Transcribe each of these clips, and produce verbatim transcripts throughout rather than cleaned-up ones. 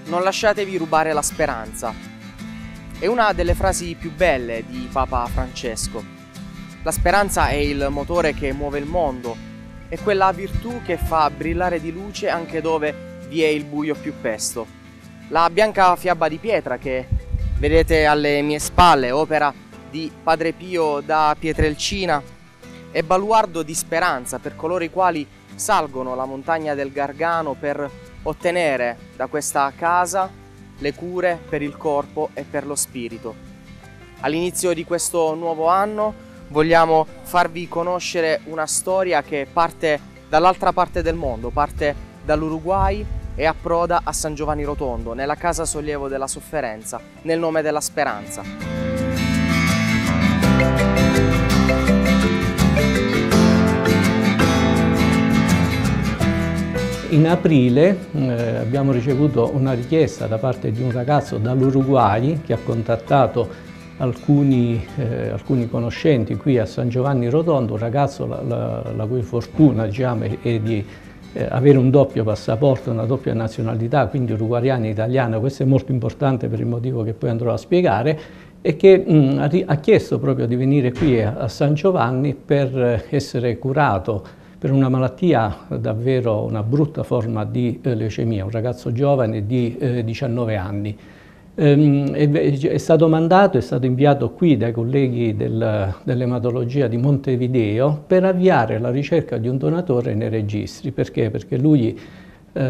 Non lasciatevi rubare la speranza. È una delle frasi più belle di Papa Francesco. La speranza è il motore che muove il mondo, è quella virtù che fa brillare di luce anche dove vi è il buio più pesto. La bianca fiaba di pietra che vedete alle mie spalle, opera di Padre Pio da Pietrelcina, è baluardo di speranza per coloro i quali salgono la montagna del Gargano per ottenere da questa casa le cure per il corpo e per lo spirito. All'inizio di questo nuovo anno vogliamo farvi conoscere una storia che parte dall'altra parte del mondo, parte dall'Uruguay e approda a San Giovanni Rotondo, nella Casa Sollievo della Sofferenza, nel nome della speranza. In aprile eh, abbiamo ricevuto una richiesta da parte di un ragazzo dall'Uruguay che ha contattato alcuni, eh, alcuni conoscenti qui a San Giovanni Rotondo, un ragazzo la, la, la cui fortuna, diciamo, è di eh, avere un doppio passaporto, una doppia nazionalità, quindi uruguayana e italiana. Questo è molto importante per il motivo che poi andrò a spiegare, e che mh, ha, ha chiesto proprio di venire qui a, a San Giovanni per essere curato per una malattia, davvero una brutta forma di eh, leucemia, un ragazzo giovane di eh, diciannove anni. Ehm, è, è stato mandato, è stato inviato qui dai colleghi del, dell'ematologia di Montevideo per avviare la ricerca di un donatore nei registri. Perché? Perché lui eh,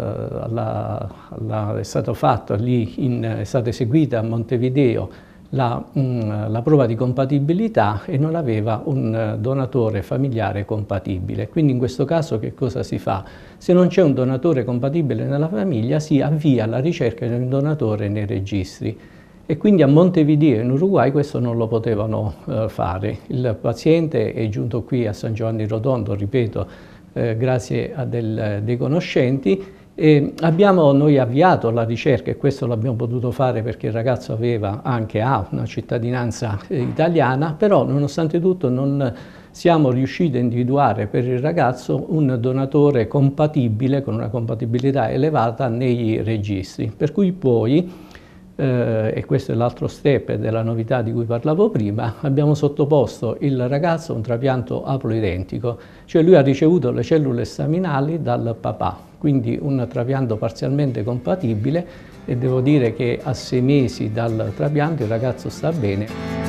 la, la, è stato fatto lì, in, è stata eseguita a Montevideo La, mh, la prova di compatibilità e non aveva un uh, donatore familiare compatibile. Quindi in questo caso che cosa si fa? Se non c'è un donatore compatibile nella famiglia, si avvia la ricerca di un donatore nei registri. E quindi a Montevideo in Uruguay questo non lo potevano uh, fare. Il paziente è giunto qui a San Giovanni Rotondo, ripeto, eh, grazie a del, dei conoscenti. E abbiamo noi avviato la ricerca, e questo l'abbiamo potuto fare perché il ragazzo aveva anche ha una cittadinanza eh, italiana, però nonostante tutto non siamo riusciti a individuare per il ragazzo un donatore compatibile, con una compatibilità elevata nei registri, per cui poi, eh, e questo è l'altro step della novità di cui parlavo prima, abbiamo sottoposto il ragazzo a un trapianto aploidentico, cioè lui ha ricevuto le cellule staminali dal papà, quindi un trapianto parzialmente compatibile, e devo dire che a sei mesi dal trapianto il ragazzo sta bene.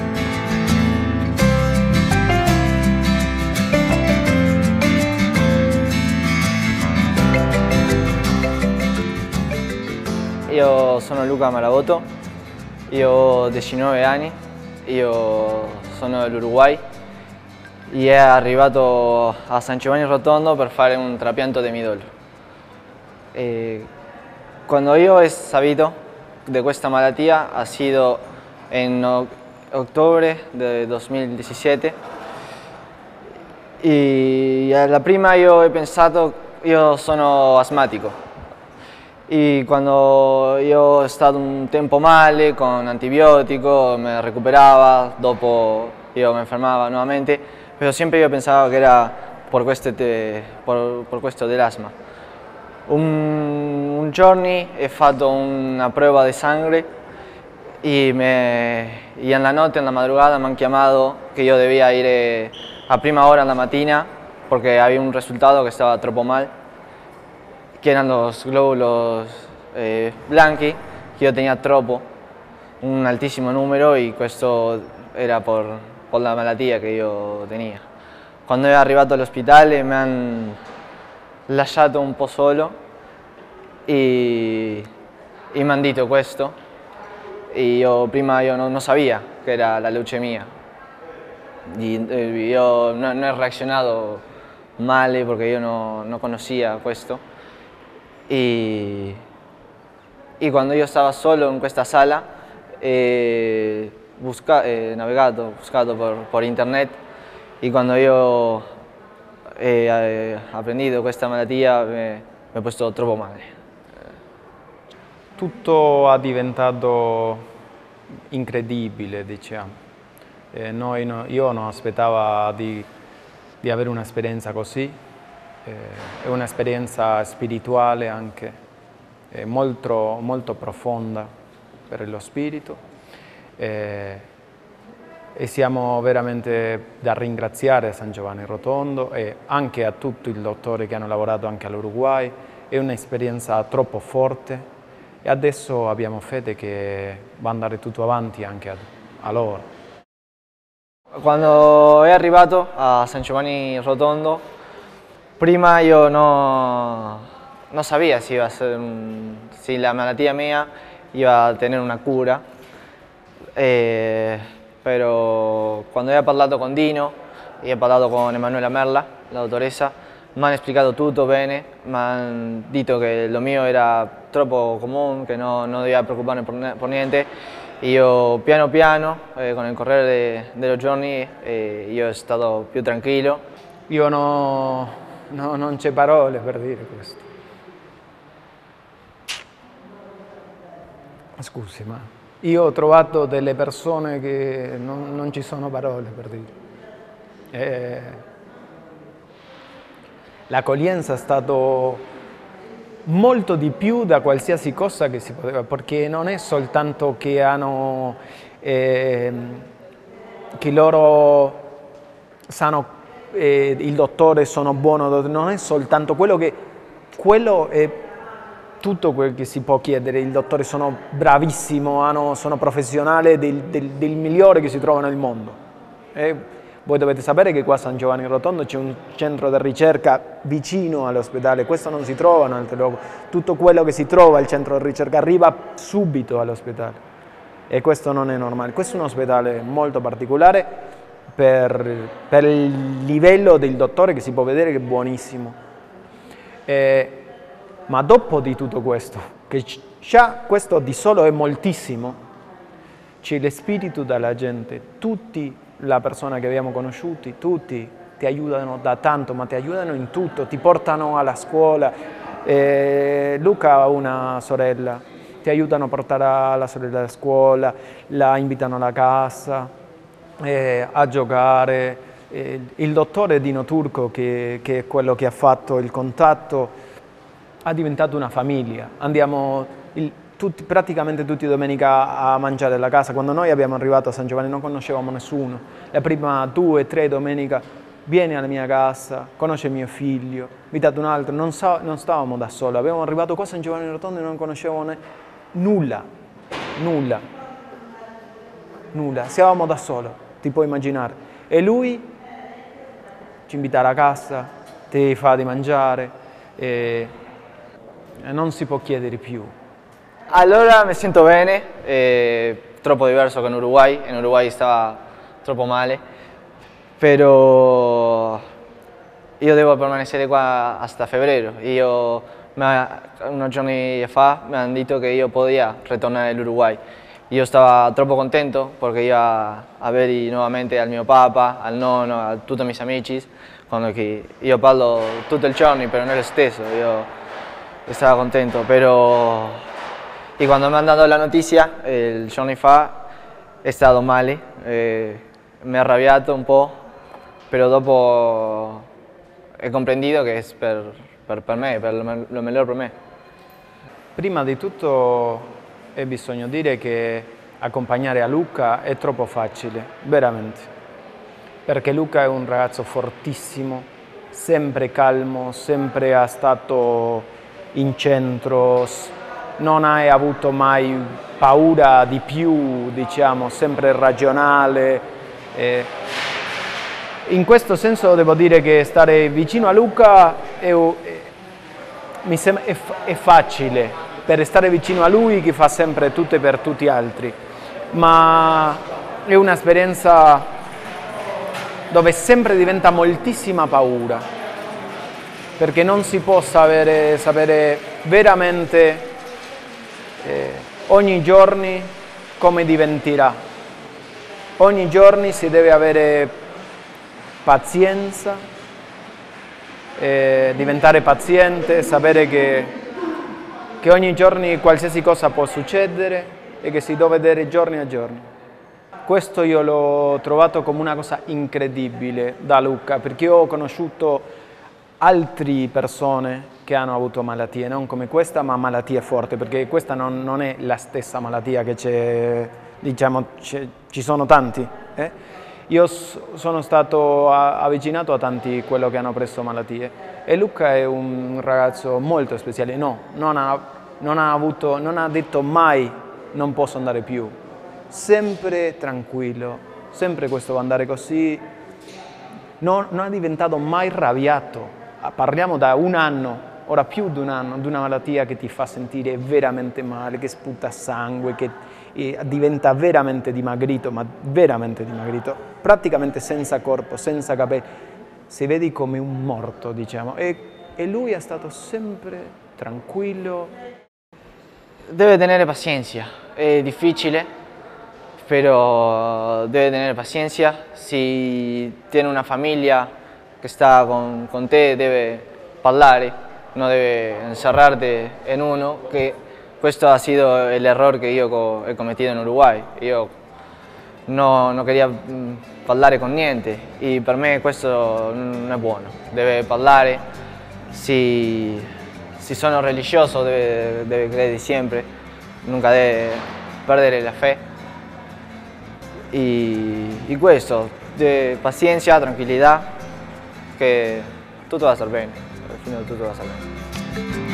Io sono Luca Marabotto, io ho diciannove anni, io sono dell'Uruguay e è arrivato a San Giovanni Rotondo per fare un trapianto di midollo. E quando io ho saputo di questa malattia ha sido in ottobre del duemiladiciassette, e alla prima io ho pensato, io sono asmatico, e quando io ho stato un tempo male con antibiotico mi recuperava, dopo io mi infermava nuovamente, però sempre io pensavo che era per questo, per, per questo dell'asma. Un, un giorno ho fatto una prova di sangue e, me, e nella notte, nella madrugada mi hanno chiamato che io debía ir a prima ora la mattina perché aveva un risultato che stava troppo male, che erano los glóbulos eh, blanchi, che io tenia troppo, un altissimo numero, e questo era per, per la malattia che io tenia. Quando ero arrivato all'ospedale mi hanno lasciato un po' solo e, e mi hanno detto questo, e io prima io non, non sapevo che era la leucemia. E, eh, io non, non ho reaccionato male perché io non, non conoscia questo. E, e quando io stavo solo in questa sala, eh, busca, eh, navigato, buscato per, per internet, e quando io e eh, apprendito questa malattia mi ho posto troppo male. Tutto è diventato incredibile, diciamo. Eh, noi, no, io non aspettavo di, di avere un'esperienza così, eh, è un'esperienza spirituale anche, eh, molto, molto profonda per lo spirito eh, e siamo veramente da ringraziare a San Giovanni Rotondo e anche a tutti i dottori che hanno lavorato anche all'Uruguay. È un'esperienza troppo forte e adesso abbiamo fede che va ad andare tutto avanti anche a, a loro. Quando è arrivato a San Giovanni Rotondo, prima io no, no sabía si, iba a ser un, si la malattia mia iba a tener una cura, eh, però quando ho parlato con Dino e ho parlato con Emanuela Merla, la dottoressa, mi hanno spiegato tutto bene, mi hanno detto che lo mio era troppo comune, che no, non doveva preoccuparmi per, per niente. Io piano piano, eh, con il correre de, dello giorni, eh, io sono stato più tranquillo. Io no, no, non c'è parole per dire questo. Scusi, ma io ho trovato delle persone che non, non ci sono parole per dire. Eh, L'accoglienza è stato molto di più da qualsiasi cosa che si poteva, perché non è soltanto che hanno, eh, che loro sanno, eh, il dottore sono buono, non è soltanto quello che, quello è tutto quel che si può chiedere, il dottore sono bravissimo, hanno, sono professionale del, del, del migliore che si trova nel mondo. Eh, Voi dovete sapere che qua a San Giovanni Rotondo c'è un centro di ricerca vicino all'ospedale, questo non si trova in altri luoghi. Tutto quello che si trova al centro di ricerca arriva subito all'ospedale e questo non è normale. Questo è un ospedale molto particolare per, per il livello del dottore che si può vedere che è buonissimo. Eh, ma dopo di tutto questo, che già questo di solo è moltissimo, c'è lo spirito della gente, tutti la persona che abbiamo conosciuti, tutti ti aiutano da tanto, ma ti aiutano in tutto, ti portano alla scuola. Eh, Luca ha una sorella, ti aiutano a portare la sorella a scuola, la invitano alla casa, eh, a giocare. Eh, il dottore Dino Turco, che, che è quello che ha fatto il contatto, ha diventato una famiglia. Andiamo il, tutti, praticamente tutti domenica a mangiare alla casa. Quando noi abbiamo arrivato a San Giovanni non conoscevamo nessuno. La prima due, tre domenica vieni alla mia casa, conosce mio figlio, invitate un altro. Non, so, non stavamo da soli. Abbiamo arrivato qua a San Giovanni Rotondo e non conoscevamo ne, nulla, nulla, nulla. Siamo da soli, ti puoi immaginare. E lui ci invita alla casa, ti fa di mangiare e, e non si può chiedere più. Allora mi sento bene, è troppo diverso che in Uruguay, in Uruguay stava troppo male, però io devo permanere qua hasta febrero. Io, unos giorni fa mi hanno detto che io potevo ritornare all'Uruguay. Io stavo troppo contento perché iba a vedere nuovamente al mio papà, al nonno, a tutti i miei amici, quando io parlo tutto il giorno, però non è lo stesso, io stavo contento, però e quando mi hanno dato la notizia il giorno fa è stato male, eh, mi ha arrabbiato un po', però dopo ho compreso che è per, per, per me, per lo migliore per me. Prima di tutto e bisogna dire che accompagnare a Luca è troppo facile, veramente, perché Luca è un ragazzo fortissimo, sempre calmo, sempre è stato in centro, non hai avuto mai paura di più, diciamo, sempre ragionale. Eh, in questo senso devo dire che stare vicino a Luca è, è, mi sembra, è, è facile, per stare vicino a lui che fa sempre tutto per tutti gli altri, ma è un'esperienza dove sempre diventa moltissima paura, perché non si può sapere, sapere veramente eh, ogni giorno come diventerà. Ogni giorno si deve avere pazienza, eh, diventare paziente, sapere che che ogni giorno qualsiasi cosa può succedere e che si deve vedere giorno a giorno. Questo io l'ho trovato come una cosa incredibile da Luca, perché io ho conosciuto altre persone che hanno avuto malattie, non come questa, ma malattie forti, perché questa non, non è la stessa malattia che c'è, diciamo, ci sono tanti. Eh? Io sono stato avvicinato a tanti quelli che hanno preso malattie e Luca è un ragazzo molto speciale, no, non ha, non ha, avuto, non ha detto mai non posso andare più, sempre tranquillo, sempre questo andare così, non, non è diventato mai arrabbiato. Parliamo da un anno, ora più di un anno, di una malattia che ti fa sentire veramente male, che sputa sangue, che eh, diventa veramente dimagrito, ma veramente dimagrito, praticamente senza corpo, senza capelli, si vede come un morto, diciamo, e, e lui è stato sempre tranquillo. Debe tener paciencia, es difícil, pero debe tener paciencia. Si tiene una familia que está con, con te, debe parlare, no debe encerrarte en uno, que questo ha sido el error que yo he cometido en Uruguay. Yo no, no quería parlare con niente y per me questo non è buono. Deve parlare, si, si sono religioso debe, debe creer siempre, nunca debe perdere la fe. Y, y questo, de paciencia, tranquilidad, que tutto va a estar bene, al final tutto va a estar bene.